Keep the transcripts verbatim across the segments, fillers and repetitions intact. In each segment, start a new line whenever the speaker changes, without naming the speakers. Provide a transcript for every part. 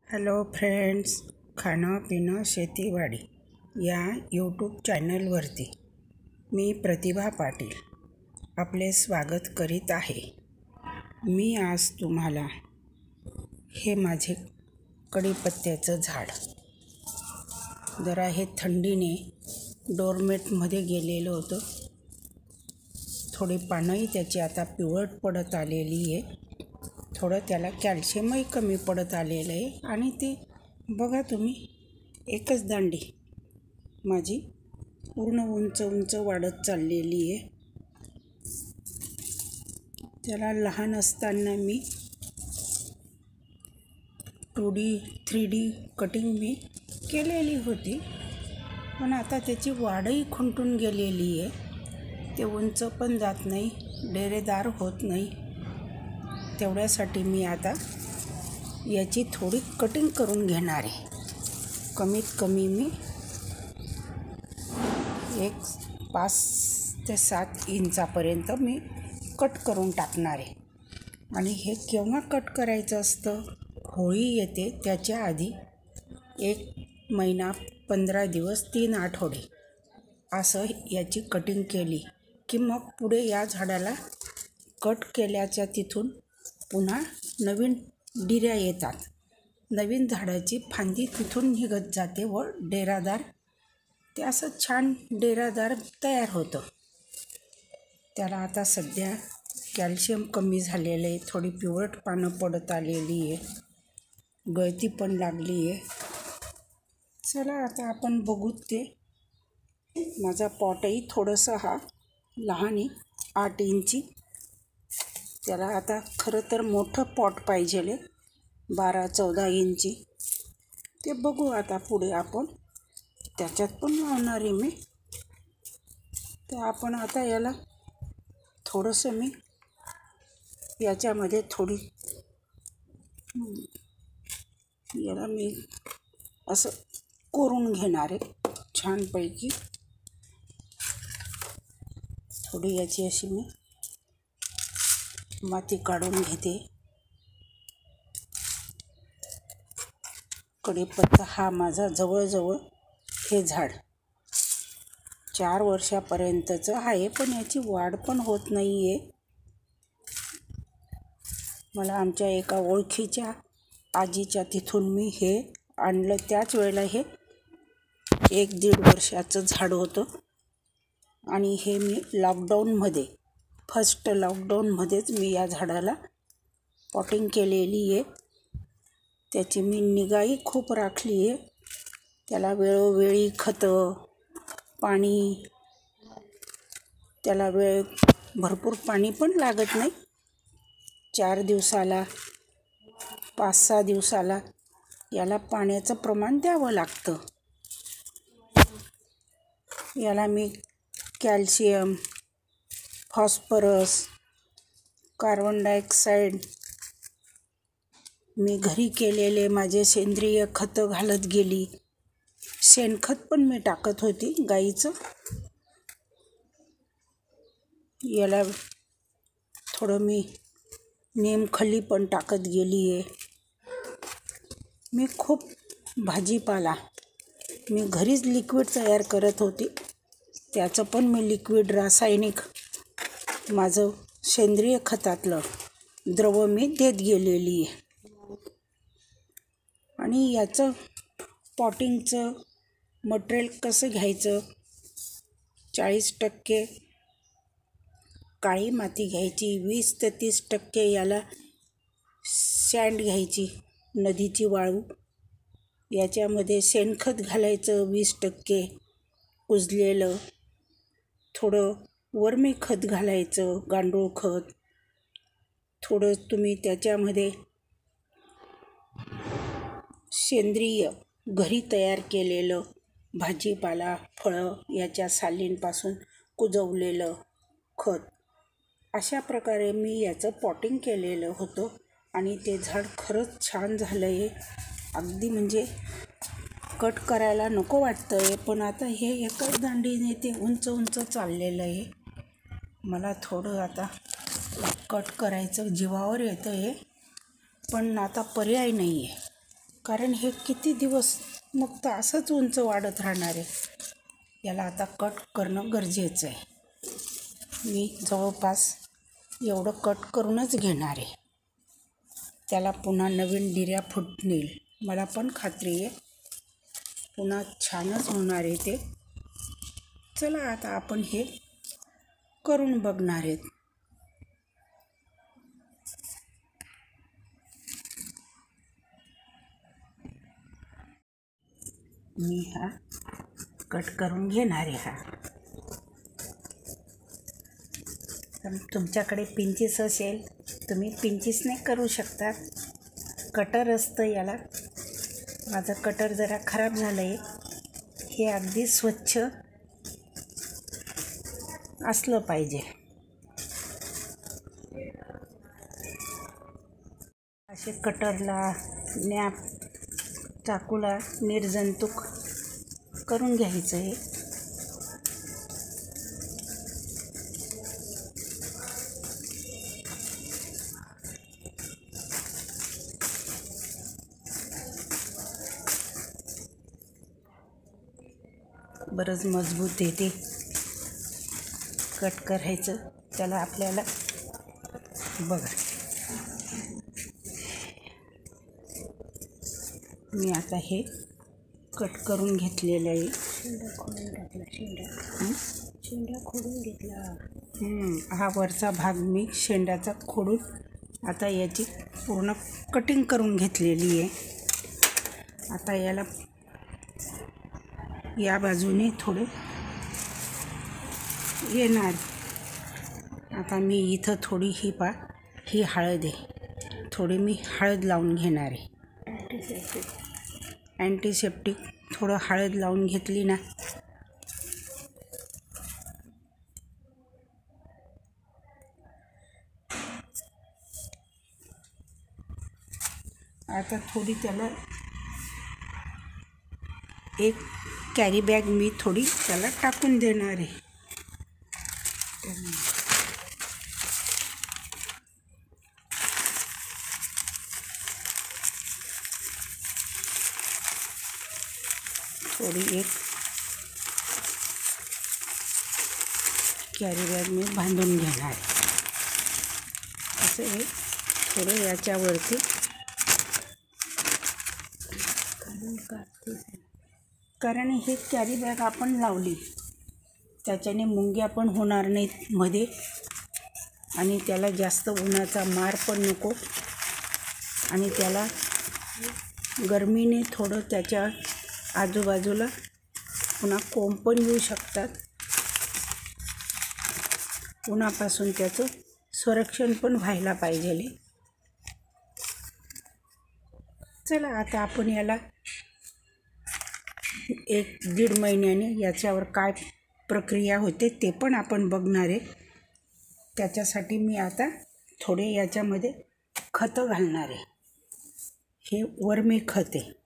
Hello friends, खाणं पिणं शेतीवाडी या यूट्यूब चॅनलवरती मी प्रतिभा पाटील आपले स्वागत करीत आहे. मी आज तुम्हाला हे माझे कढीपत्त्याचं झाड, जरा हे थंडीने डोरमेटमध्ये गेलेलं होतं. थोडी पानंही त्याची आता पिवळट पडत आलेली आहे. थोडं त्याला कॅल्शियमही कमी पडत आलेलं आहे. आणि ते बघा तुम्ही, एकच दांडी माझी पूर्ण उंच उंच वाढत चाललेली आहे. त्याला लहान असताना मी two D three D cutting मी केलेली होती, पण आता त्याची वाढही खुंटून गेलेली आहे. ते उंच पण जात नाही, डेरेदार होत नाही. तेवढ्यासाठी मी आता याची थोडी कटिंग करून घेणार आहे. कमीत कमी मी एक पाच ते सात इंचापर्यंत मी कट करून टाकणार आहे. आणि हे केव्हा कट करायचं असतं? होळी येते त्याच्या आधी एक महिना, पंधरा दिवस, तीन आठवडे असं याची कटिंग केली की मग पुढे या झाडाला कट केल्याच्या तिथून पुन्हा नवीन डिऱ्या येतात. नवीन झाडाची फांदी तिथून निघत जाते व डेरादार ते असं छान डेरादार तयार होतं. त्याला आता सध्या कॅल्शियम कमी झालेलं आहे. थोडी पिवळट पानं पडत आलेली आहे, गळती पण लागली आहे. चला आता आपण बघू. ते माझा पॉटही थोडंसं हा लहान आहे, आठ इंची. त्याला आता खरं तर मोठं पॉट पाहिजे, बारा चौदा इंची. ते बघू आता पुढे आपण त्याच्यात पण लावणार आहे मी. तर आपण आता याला थोडंसं मी याच्यामध्ये थोडी याला मी असं कोरून घेणार आहे छानपैकी. थोडी याची अशी मी माती काढून घेते. कढीपत्ता हा माझा जवळजवळ हे झाड चार वर्षापर्यंतचं आहे, पण याची वाढ पण होत नाही आहे. मला आमच्या एका ओळखीच्या आजीच्या तिथून मी हे आणलं. त्याच वेळेला हे एक दीड वर्षाचं झाड होतं. आणि हे मी लॉकडाऊनमध्ये फर्स्ट लॉकडाऊनमध्येच मी या झाडाला पॉटिंग केलेली आहे. त्याची मी निगाही खूप राखली आहे. त्याला वेळोवेळी खतं, पाणी, त्याला वेळ भरपूर पाणी पण लागत नाही. चार दिवसाला, पाच सहा दिवसाला याला पाण्याचं प्रमाण द्यावं लागतं. याला मी कॅल्शियम, फॉस्फरस, कार्बन डायऑक्साईड, मी घरी केलेले माझे सेंद्रिय खतं घालत गेली. शेणखत पण मी टाकत होती गाईचं. याला थोडं मी नेमखली पण टाकत गेली आहे. मी खूप भाजीपाला मी घरीच लिक्विड तयार करत होती. त्याचं पण मी लिक्विड रासायनिक माझं सेंद्रिय खतातलं द्रव मी देत गेलेली आहे. आणि याचं पॉटिंगचं मटेरियल कसं घ्यायचं? चाळीस टक्के काळी माती घ्यायची, वीस ते तीस टक्के याला सँड घ्यायची, नदीची वाळू. याच्यामध्ये शेणखत घालायचं वीस टक्के कुजलेलं. थोडं वर्मी खत घालायचं, गांडूळ खत. थोडं तुम्ही त्याच्यामध्ये सेंद्रिय घरी तयार केलेलं भाजीपाला, फळं याच्या सालींपासून कुजवलेलं खत. अशा प्रकारे मी याचं पॉटिंग केलेलं होतं. आणि ते झाड खरंच छान झालं आहे. अगदी म्हणजे कट करायला नको वाटतं आहे, पण आता हे एकाच दांडीने ते उंच उंच चाललेलं आहे. मला थोडं आता कट करायचं जीवावर येतं आहे, पण आता पर्याय नाही आहे. कारण हे किती दिवस मग तर असंच उंच वाढत राहणार आहे. याला आता कट करणं गरजेचं आहे. मी जवळपास एवढं कट करूनच घेणार आहे. त्याला पुन्हा नवीन डिऱ्या फुटतील, मला पण खात्री आहे. पुन्हा छानच होणार आहे ते. चला आता आपण हे करून बघणार आहेत. मी हा कट करून घेणार आहे. हा तर तुमच्याकडे पिंचीस असेल तुम्ही पिंचीसने करू शकता. कटर असतं याला. माझं कटर जरा खराब झालं आहे. हे अगदी स्वच्छ असलं पाहिजे. असे कटरला नॅप चाकूला निर्जंतुक करून घ्यायचं आहे. बरंच मजबूत आहे ते. कट करायचं त्याला आपल्याला. बघा मी आता हे कट करून घेतलेलं आहे. शेंडा खोडून टाकला. शेंडा शेंडा खोडून घेतला. हा वरचा भाग मी शेंड्याचा खोडून आता याची पूर्ण कटिंग करून घेतलेली आहे. आता याला या बाजूने थोडे येणार. आता मी इथं थोडी ही पा ही हळद आहे. थोडी मी हळद लावून घेणार आहे. अँटीसेप्टिक थोडं हळद लावून घेतली ना आता थोडी त्याला एक कॅरी बॅग मी थोडी त्याला टाकून देणार आहे. थोडी एक कॅरी बॅग मी बांधून घेणार आहे. असं हे थोडं याच्यावरती कारण ही कॅरी बॅग आपण लावली त्याच्याने मुंग्या पण होणार नाहीत मध्ये आणि त्याला जास्त उन्हाचा मार पण नको आणि त्याला गरमीने थोडं त्याच्या आजूबाजूला पुन्हा कोंब पण येऊ शकतात. उन्हापासून त्याचं संरक्षण पण व्हायला पाहिजे. चला आता आपण याला एक दीड महिन्याने याच्यावर काय प्रक्रिया होते ते पण आपण बघणार आहे. त्याच्यासाठी मी आता थोडे याच्यामध्ये खतं घालणार आहे. हे वर्मी खत आहे,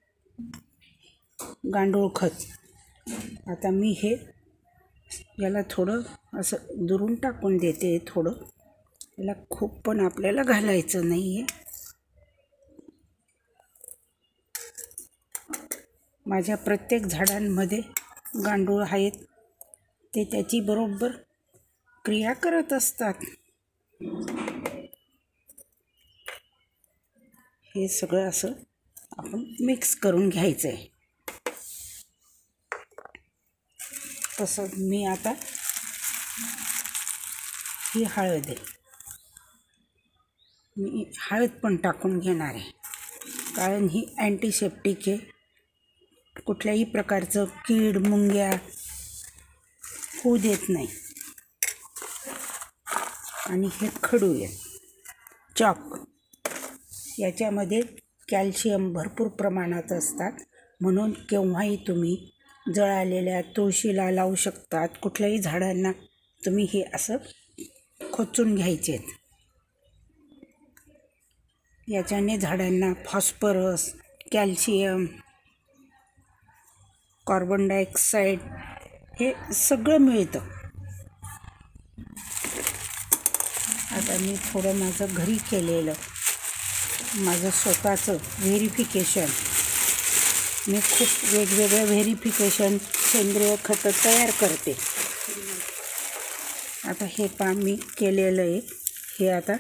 गांडूळ खत. आता मी हे याला थोडं असं दुरून टाकून देते. थोडं याला खूप पण आपल्याला घालायचं नाही आहे. माझ्या प्रत्येक झाडांमध्ये गांडूळ आहेत ते त्याची बरोबर क्रिया करत असतात. हे सगळं असं आपण मिक्स करून घ्यायचं आहे. तसं मी आता ही हळद आहे, मी हळद पण टाकून घेणार आहे कारण ही अँटीसेप्टिक आहे. कुठल्याही प्रकारचं कीड मुंग्या होऊ देत नाही. आणि हे खडू आहे चॉक, याच्यामध्ये कॅल्शियम भरपूर प्रमाणात असतात म्हणून केव्हाही तुम्ही जळालेल्या तुळशीला लावू शकतात. कुठल्याही झाडांना तुम्ही हे असं खोचून घ्यायचे. याच्याने झाडांना फॉस्फरस, कॅल्शियम, कार्बन डायऑक्साईड हे सगळं मिळतं. आता मी थोडं माझं घरी केलेलं माझं स्वतःचं व्हेरिफिकेशन. मी खूप वेगवेगळं व्हेरिफिकेशन सेंद्रिय खतं तयार करते. आता हे काम मी केलेलं आहे. हे आता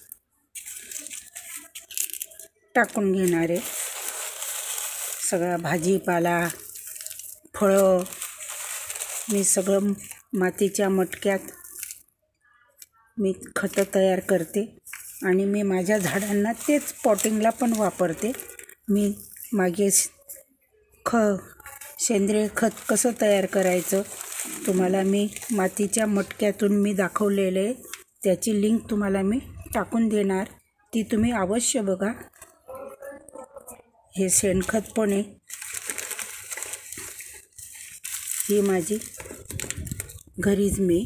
टाकून घेणार आहे. सगळा भाजीपाला, फळं मी सगळं मातीच्या मटक्यात मी खतं तयार करते आणि मी माझ्या झाडांना तेच पॉटिंगला पण वापरते. मी मागे ख सेंद्रिय खत कसं तयार करायचं तुम्हाला मी मातीच्या मटक्यातून मी दाखवलेलं आहे. त्याची लिंक तुम्हाला मी टाकून देणार, ती तुम्ही अवश्य बघा. हे शेणखत पण आहे. ही माझी घरीच मी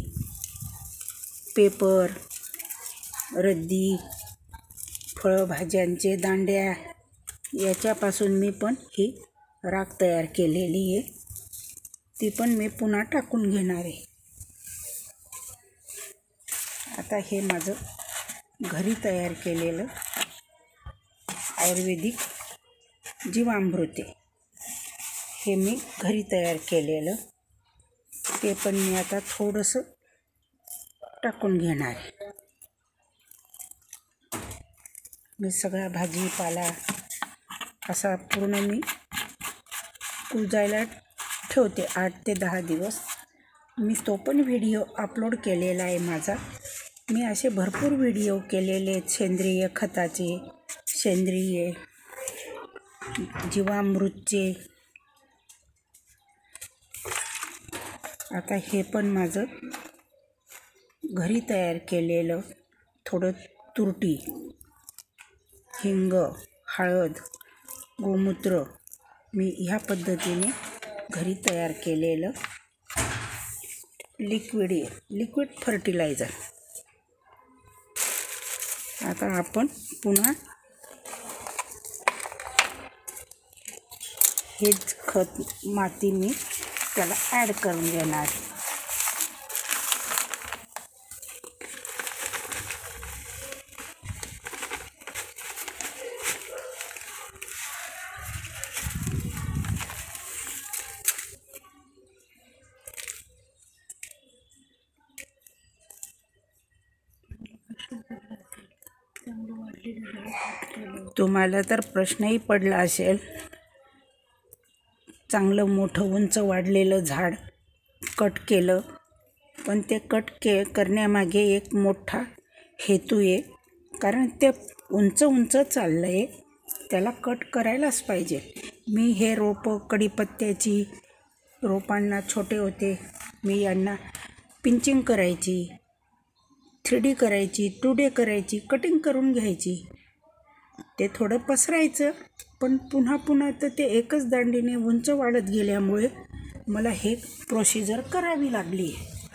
पेपर, रद्दी, फळभाज्यांचे दांड्या याच्यापासून मी पण ही राख तयार केलेली आहे. ती पण मी पुन्हा टाकून घेणार आहे. आता हे माझं घरी तयार केलेलं आयुर्वेदिक जीवामृत आहे. हे मी घरी तयार केलेलं ते पण मी आता थोडंसं टाकून घेणार आहे. मी सगळा भाजीपाला असा पूर्ण मी कुजायला ठेवते आठ ते दहा दिवस. मी तो पण व्हिडिओ अपलोड केलेला आहे माझा. मी असे भरपूर व्हिडिओ केलेले आहेत सेंद्रिय खताचे, सेंद्रिय जीवामृतचे. आता हे पण माझं घरी तयार केलेलं थोडं तुरटी, हिंग, हळद, गोमूत्र मी ह्या पद्धतीने घरी तयार केलेलं लिक्विड लिक्विड फर्टिलायझर. आता आपण पुन्हा हेच खत माती मी त्याला ॲड करून घेणार. तुम्हाला तर प्रश्नही पडला असेल, चांगलं मोठं उंच वाढलेलं झाड कट केलं, पण ते कट के करण्यामागे एक मोठा हेतू आहे. कारण ते उंच उंच चाललं आहे, त्याला कट करायलाच पाहिजे. मी हे रोपं कढीपत्त्याची रोपांना छोटे होते, मी यांना पिंचिंग करायची, थ्री डी करायची, टू डे करायची, कटिंग करून घ्यायची. ते थोडं पसरायचं, पण पुन्हा पुन्हा तर ते एकच दांडीने उंच वाढत गेल्यामुळे मला हे प्रोसिजर करावी लागली.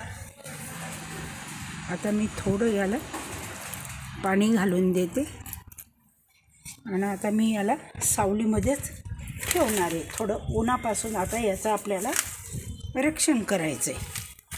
आता मी थोडं याला पाणी घालून देते आणि आता मी याला सावलीमध्येच ठेवणार आहे. थोडं उन्हापासून आता याचं आपल्याला रक्षण करायचं आहे.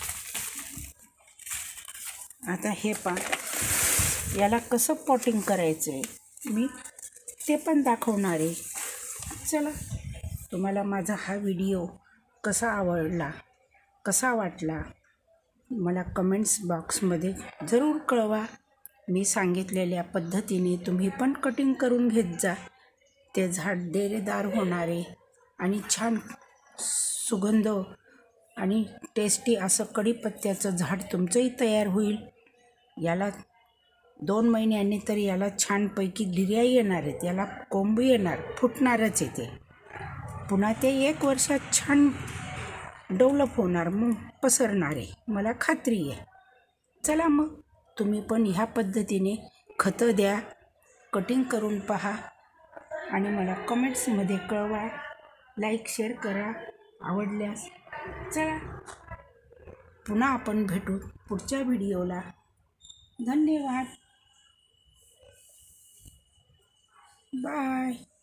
आता हे पा याला कसं पॉटिंग करायचं आहे मी ते पण दाखवणार आहे. चला, तुम्हाला माझा हा व्हिडिओ कसा आवडला, कसा वाटला मला कमेंट्स बॉक्समध्ये जरूर कळवा. मी सांगितलेल्या पद्धतीने तुम्ही पण कटिंग करून घेत जा. ते झाड डेरेदार होणारे आणि छान सुगंध आणि टेस्टी असं कढीपत्त्याचं झाड तुमचंही तयार होईल. याला दोन महिन्यांनी तर याला छानपैकी गिऱ्या येणार आहेत, याला कोंब येणार, फुटणारच आहे ते. पुन्हा ते एक वर्षात छान डेव्हलप होणार, मग पसरणार आहे, मला खात्री आहे. चला मग तुम्ही पण ह्या पद्धतीने खतं द्या, कटिंग करून पहा आणि मला कमेंट्समध्ये कळवा. लाईक शेअर करा आवडल्यास. चला, पुन्हा आपण भेटू पुढच्या व्हिडिओला. धन्यवाद. बाय.